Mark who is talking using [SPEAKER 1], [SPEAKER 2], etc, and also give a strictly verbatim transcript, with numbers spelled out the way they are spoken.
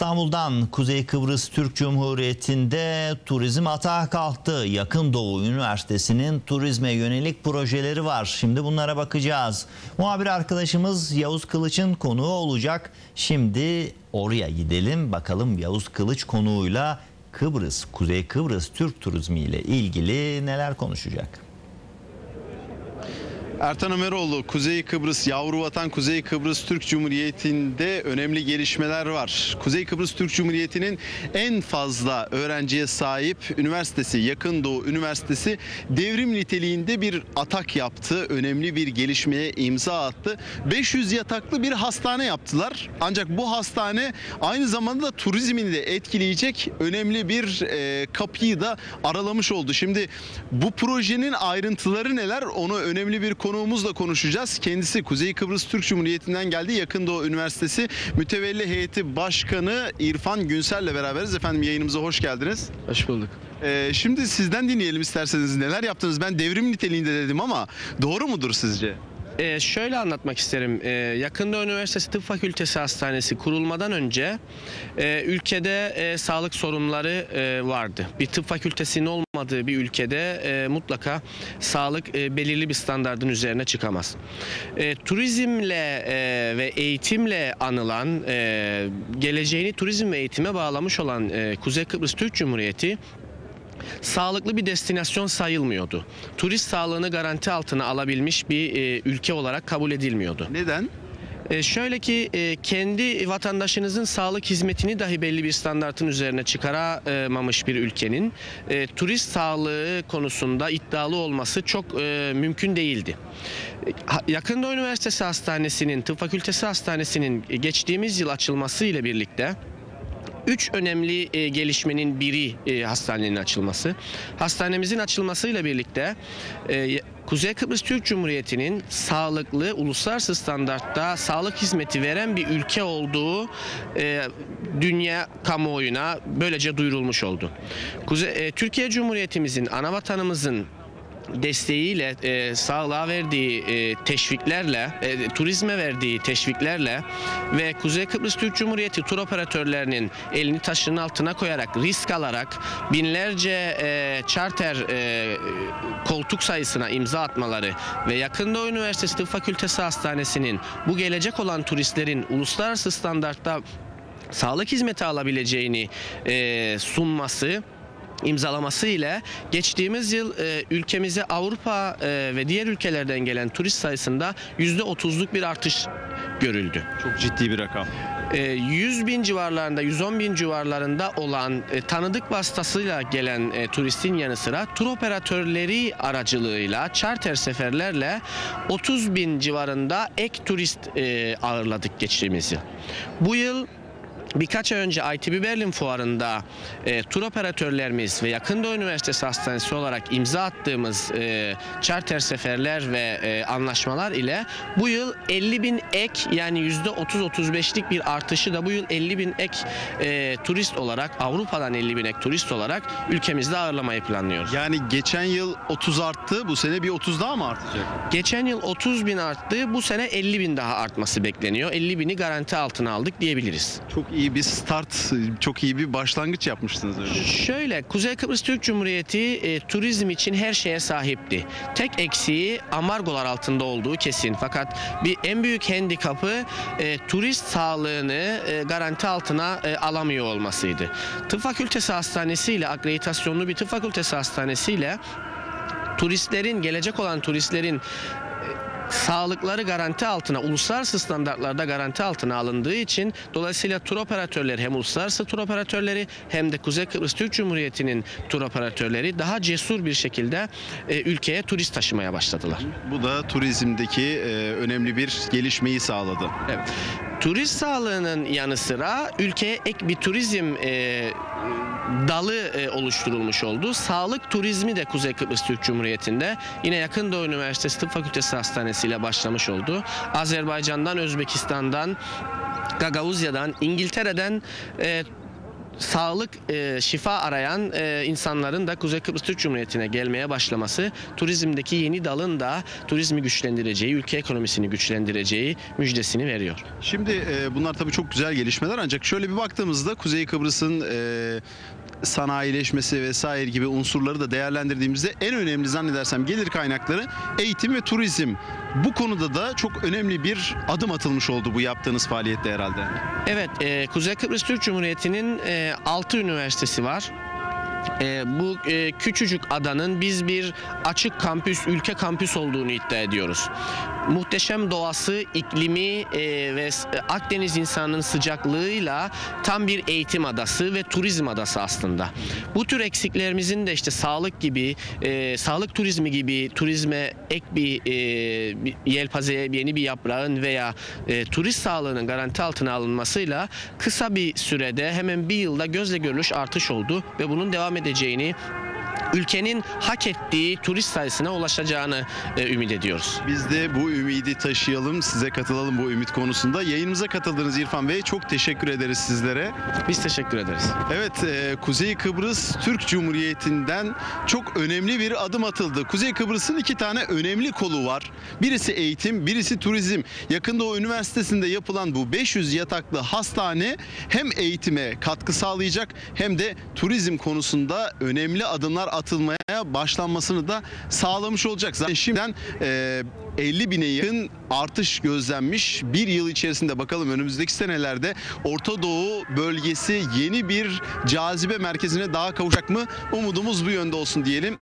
[SPEAKER 1] İstanbul'dan Kuzey Kıbrıs Türk Cumhuriyeti'nde turizm atağa kalktı. Yakın Doğu Üniversitesi'nin turizme yönelik projeleri var. Şimdi bunlara bakacağız. Muhabir arkadaşımız Yavuz Kılıç'ın konuğu olacak. Şimdi oraya gidelim. Bakalım Yavuz Kılıç konuğuyla Kıbrıs, Kuzey Kıbrıs Türk turizmi ile ilgili neler konuşacak?
[SPEAKER 2] Ertan Ömeroğlu, Kuzey Kıbrıs Yavruvatan Kuzey Kıbrıs Türk Cumhuriyeti'nde önemli gelişmeler var. Kuzey Kıbrıs Türk Cumhuriyeti'nin en fazla öğrenciye sahip üniversitesi, Yakın Doğu Üniversitesi devrim niteliğinde bir atak yaptı. Önemli bir gelişmeye imza attı. beş yüz yataklı bir hastane yaptılar. Ancak bu hastane aynı zamanda da turizmini de etkileyecek önemli bir e, kapıyı da aralamış oldu. Şimdi bu projenin ayrıntıları neler? Onu önemli bir konu Konuğumuzla konuşacağız. Kendisi Kuzey Kıbrıs Türk Cumhuriyeti'nden geldi. Yakın Doğu Üniversitesi Mütevelli Heyeti Başkanı İrfan Günsel'le beraberiz. Efendim yayınımıza hoş geldiniz.
[SPEAKER 3] Hoş bulduk.
[SPEAKER 2] Ee, şimdi sizden dinleyelim isterseniz. Neler yaptınız? Ben devrim niteliğinde dedim ama doğru mudur sizce?
[SPEAKER 3] Ee, şöyle anlatmak isterim. Ee, Yakın Doğu Üniversitesi Tıp Fakültesi Hastanesi kurulmadan önce e, ülkede e, sağlık sorunları e, vardı. Bir tıp fakültesinin olmadığı bir ülkede e, mutlaka sağlık e, belirli bir standardın üzerine çıkamaz. E, turizmle e, ve eğitimle anılan, e, geleceğini turizm ve eğitime bağlamış olan e, Kuzey Kıbrıs Türk Cumhuriyeti sağlıklı bir destinasyon sayılmıyordu. Turist sağlığını garanti altına alabilmiş bir e, ülke olarak kabul edilmiyordu.
[SPEAKER 2] Neden?
[SPEAKER 3] E, şöyle ki e, kendi vatandaşınızın sağlık hizmetini dahi belli bir standartın üzerine çıkaramamış bir ülkenin e, turist sağlığı konusunda iddialı olması çok e, mümkün değildi. Yakın Doğu Üniversitesi Hastanesi'nin, Tıp Fakültesi Hastanesi'nin geçtiğimiz yıl açılması ile birlikte üç önemli e, gelişmenin biri e, hastanenin açılması. Hastanemizin açılmasıyla birlikte e, Kuzey Kıbrıs Türk Cumhuriyeti'nin sağlıklı, uluslararası standartta sağlık hizmeti veren bir ülke olduğu e, dünya kamuoyuna böylece duyurulmuş oldu. Kuzey, e, Türkiye Cumhuriyetimizin, anavatanımızın desteğiyle, e, sağlığa verdiği e, teşviklerle, e, turizme verdiği teşviklerle ve Kuzey Kıbrıs Türk Cumhuriyeti tur operatörlerinin elini taşının altına koyarak, risk alarak binlerce e, charter e, koltuk sayısına imza atmaları ve Yakın Doğu Üniversitesi Tıp Fakültesi Hastanesi'nin bu gelecek olan turistlerin uluslararası standartta sağlık hizmeti alabileceğini e, sunması, imzalaması ile geçtiğimiz yıl e, ülkemize Avrupa e, ve diğer ülkelerden gelen turist sayısında yüzde otuzluk bir artış görüldü.
[SPEAKER 2] Çok ciddi bir rakam.
[SPEAKER 3] E, yüz bin civarlarında, yüz on bin civarlarında olan e, tanıdık vasıtasıyla gelen e, turistin yanı sıra tur operatörleri aracılığıyla, charter seferlerle otuz bin civarında ek turist e, ağırladık geçtiğimiz yıl. Bu yıl birkaç ay önce I T B Berlin Fuarı'nda e, tur operatörlerimiz ve Yakın Doğu Üniversitesi Hastanesi olarak imza attığımız e, charter seferler ve e, anlaşmalar ile bu yıl elli bin ek, yani yüzde otuz otuz beşlik bir artışı da bu yıl elli bin ek e, turist olarak, Avrupa'dan elli bin ek turist olarak ülkemizde ağırlamayı planlıyoruz.
[SPEAKER 2] Yani geçen yıl otuz arttı, bu sene bir otuz daha mı artacak?
[SPEAKER 3] Geçen yıl otuz bin arttı, bu sene elli bin daha artması bekleniyor. elli bini garanti altına aldık diyebiliriz.
[SPEAKER 2] Çok iyi bir start, çok iyi bir başlangıç yapmışsınız öyle.
[SPEAKER 3] Şöyle, Kuzey Kıbrıs Türk Cumhuriyeti e, turizm için her şeye sahipti. Tek eksiği ambargolar altında olduğu kesin. Fakat bir en büyük handikapı e, turist sağlığını e, garanti altına e, alamıyor olmasıydı. Tıp Fakültesi Hastanesi ile, akreditasyonlu bir tıp fakültesi hastanesi ile turistlerin, gelecek olan turistlerin sağlıkları garanti altına, uluslararası standartlarda garanti altına alındığı için dolayısıyla tur operatörleri, hem uluslararası tur operatörleri hem de Kuzey Kıbrıs Türk Cumhuriyeti'nin tur operatörleri daha cesur bir şekilde e, ülkeye turist taşımaya başladılar.
[SPEAKER 2] Bu da turizmdeki e, önemli bir gelişmeyi sağladı.
[SPEAKER 3] Evet. Turist sağlığının yanı sıra ülkeye ek bir turizm e, dalı e, oluşturulmuş oldu. Sağlık turizmi de Kuzey Kıbrıs Türk Cumhuriyeti'nde yine Yakın Doğu Üniversitesi Tıp Fakültesi Hastanesi ile başlamış oldu. Azerbaycan'dan, Özbekistan'dan, Gagavuzya'dan, İngiltere'den e, sağlık, e, şifa arayan e, insanların da Kuzey Kıbrıs Türk Cumhuriyeti'ne gelmeye başlaması, turizmdeki yeni dalın da turizmi güçlendireceği, ülke ekonomisini güçlendireceği müjdesini veriyor.
[SPEAKER 2] Şimdi e, bunlar tabii çok güzel gelişmeler, ancak şöyle bir baktığımızda Kuzey Kıbrıs'ın e, sanayileşmesi vesaire gibi unsurları da değerlendirdiğimizde en önemli zannedersem gelir kaynakları eğitim ve turizm. Bu konuda da çok önemli bir adım atılmış oldu bu yaptığınız faaliyette herhalde.
[SPEAKER 3] Evet, e, Kuzey Kıbrıs Türk Cumhuriyeti'nin e, altı üniversitesi var. E, bu e, küçücük adanın biz bir açık kampüs, ülke kampüs olduğunu iddia ediyoruz. Muhteşem doğası, iklimi e, ve Akdeniz insanının sıcaklığıyla tam bir eğitim adası ve turizm adası aslında. Bu tür eksiklerimizin de işte sağlık gibi, e, sağlık turizmi gibi turizme ek bir, e, bir yelpazeye yeni bir yaprağın veya e, turist sağlığının garanti altına alınmasıyla kısa bir sürede hemen bir yılda gözle görülür artış oldu ve bunun devam edeceğini, ülkenin hak ettiği turist sayısına ulaşacağını e, ümit ediyoruz.
[SPEAKER 2] Biz de bu ümidi taşıyalım, size katılalım bu ümit konusunda. Yayınımıza katıldınız İrfan Bey. Çok teşekkür ederiz sizlere.
[SPEAKER 3] Biz teşekkür ederiz.
[SPEAKER 2] Evet, e, Kuzey Kıbrıs Türk Cumhuriyeti'nden çok önemli bir adım atıldı. Kuzey Kıbrıs'ın iki tane önemli kolu var. Birisi eğitim, birisi turizm. Yakında o üniversitesinde yapılan bu beş yüz yataklı hastane hem eğitime katkı sağlayacak hem de turizm konusunda önemli adımlar atılmaya başlanmasını da sağlamış olacak. Zaten şimdiden e, elli bine yakın artış gözlenmiş. Bir yıl içerisinde bakalım önümüzdeki senelerde Orta Doğu bölgesi yeni bir cazibe merkezine daha kavuşacak mı? Umudumuz bu yönde olsun diyelim.